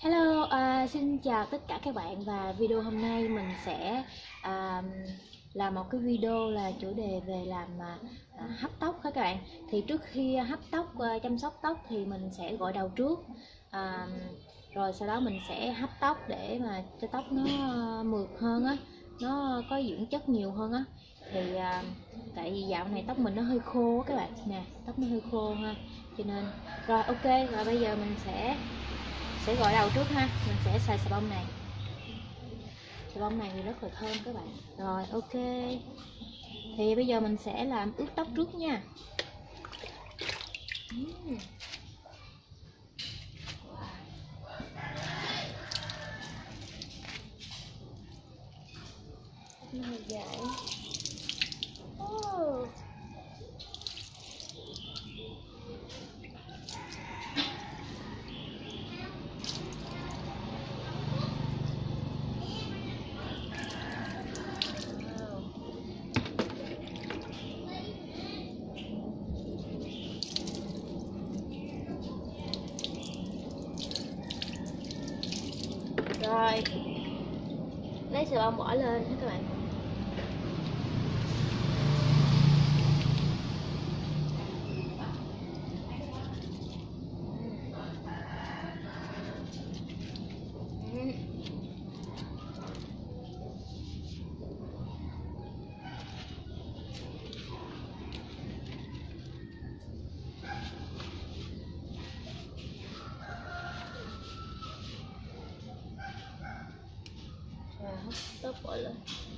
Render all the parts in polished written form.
Hello, xin chào tất cả các bạn. Và video hôm nay mình sẽ làm một cái video là chủ đề về làm hấp tóc các bạn. Thì trước khi hấp tóc, chăm sóc tóc thì mình sẽ gội đầu trước, rồi sau đó mình sẽ hấp tóc để mà cho tóc nó mượt hơn á, nó có dưỡng chất nhiều hơn á. Thì tại vì dạo này tóc mình nó hơi khô á các bạn nè, tóc nó hơi khô ha, cho nên rồi ok. Rồi bây giờ mình sẽ gội đầu trước ha. Mình sẽ xài xà bông này, xà bông này thì rất là thơm các bạn. Rồi ok, thì bây giờ mình sẽ làm ướt tóc trước nha. Hơi dài. Rồi lấy xà bông bỏ lên nha các bạn. Hấp tóc bỏ lên.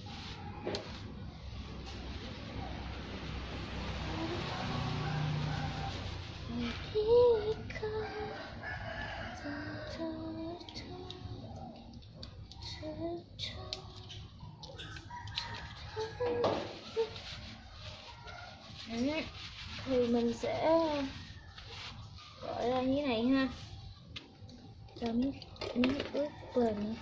Thì mình sẽ gọi ra như thế này ha, cho miếng ướt lên.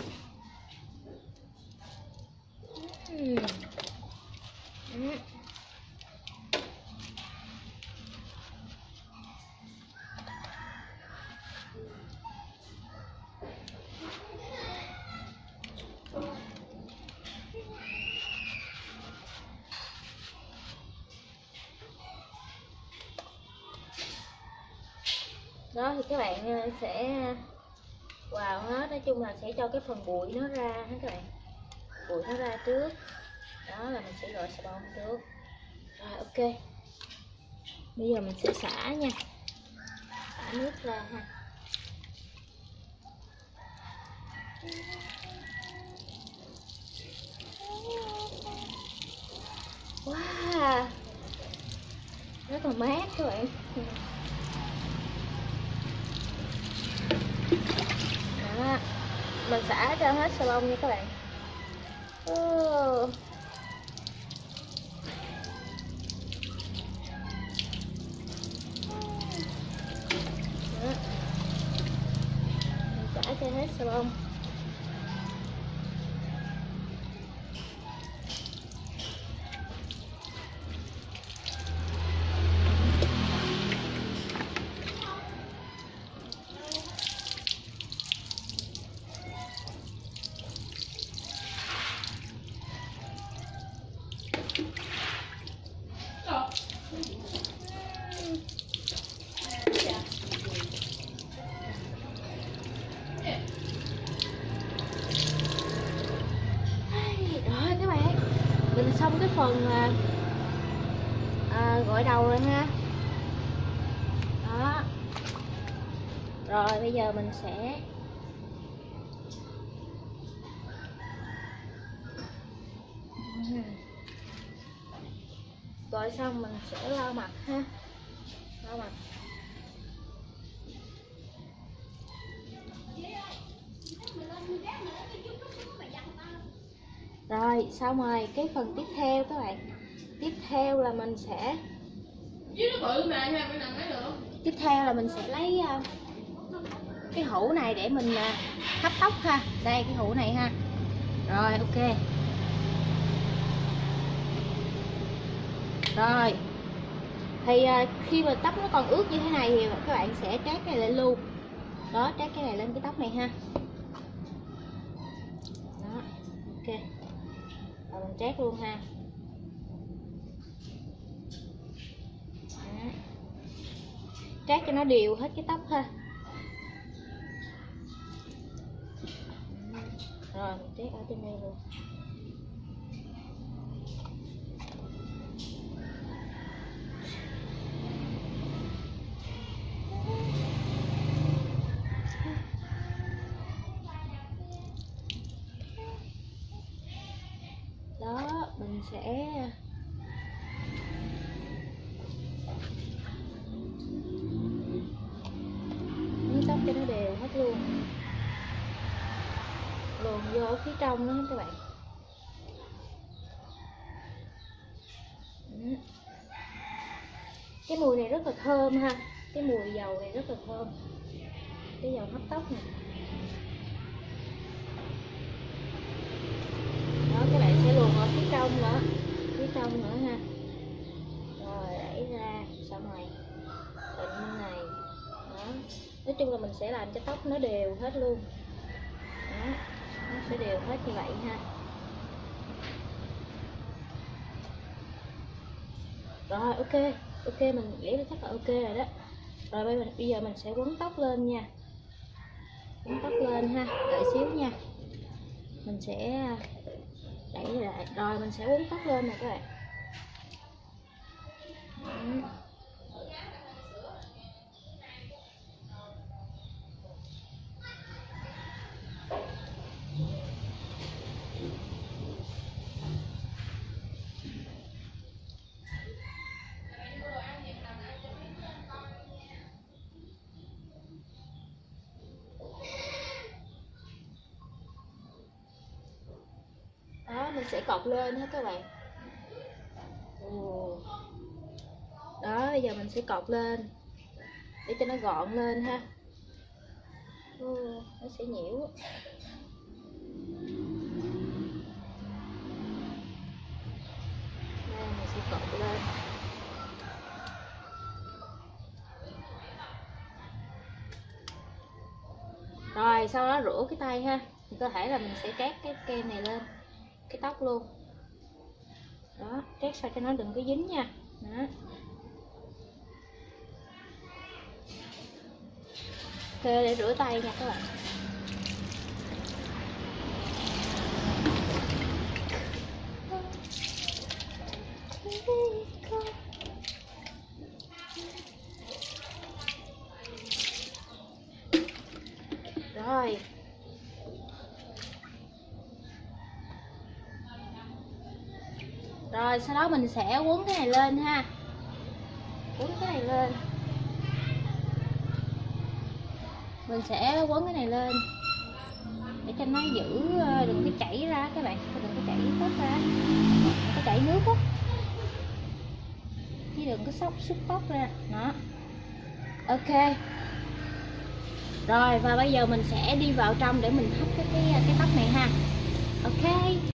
Đó thì các bạn sẽ vào hết, nói chung là sẽ cho cái phần bụi nó ra hết các bạn, bụi nó ra trước. Đó là mình sẽ gội xà bông trước. Rồi ok, bây giờ mình sẽ xả nha, xả nước ra ha. Wow, rất là mát các bạn. Đó, mình xả cho hết xà bông nha các bạn. Đó, mình xả cho hết xà bông. Mình xong cái phần gội đầu rồi ha. Đó. Rồi bây giờ mình sẽ gội xong mình sẽ lau mặt ha, lau mặt. Rồi xong rồi, cái phần tiếp theo các bạn, tiếp theo là mình sẽ lấy cái hũ này để mình hấp tóc ha. Đây cái hũ này ha. Rồi ok. Rồi thì khi mà tóc nó còn ướt như thế này thì các bạn sẽ trát cái này lại luôn. Đó, trát cái này lên cái tóc này ha. Đó, ok. Rồi mình trát luôn ha. Đó. Trát cho nó đều hết cái tóc ha. Rồi mình trát ở trên đây luôn. Đó, mình sẽ nhúng tóc cho nó đều hết luôn, luồn vô ở phía trong đó các bạn. Cái mùi này rất là thơm ha, cái mùi dầu này rất là thơm, cái dầu hấp tóc này. Đó, các bạn sẽ luồn ở phía trong nữa, phía trong nữa ha. Rồi đẩy ra, xong rồi định bên này. Đó, nói chung là mình sẽ làm cho tóc nó đều hết luôn. Đó, nó sẽ đều hết như vậy ha. Rồi ok, mình nghĩ là chắc là ok rồi đó. Rồi bây giờ mình sẽ quấn tóc lên nha. Quấn tóc lên ha, đợi xíu nha. Mình sẽ đẩy lại, rồi mình sẽ quấn tóc lên nè các bạn. Đó, mình sẽ cột lên hết các bạn. Đó, bây giờ mình sẽ cột lên để cho nó gọn lên ha. Nó sẽ nhiễu. Đây, mình sẽ cột lên. Rồi sau đó rửa cái tay ha. Thì có thể là mình sẽ trát cái kem này lên cái tóc luôn. Đó, trát sao cho nó đừng có dính nha. Đó. Ok, để rửa tay nha các bạn. Rồi. Rồi sau đó mình sẽ quấn cái này lên ha. Quấn cái này lên. Mình sẽ quấn cái này lên để cho nó giữ, đừng có chảy ra các bạn, đừng có chảy tóc ra, đừng có chảy nước á, chứ đừng có xúc tóc ra. Đó, ok. Rồi và bây giờ mình sẽ đi vào trong để mình thắt cái tóc này ha. Ok.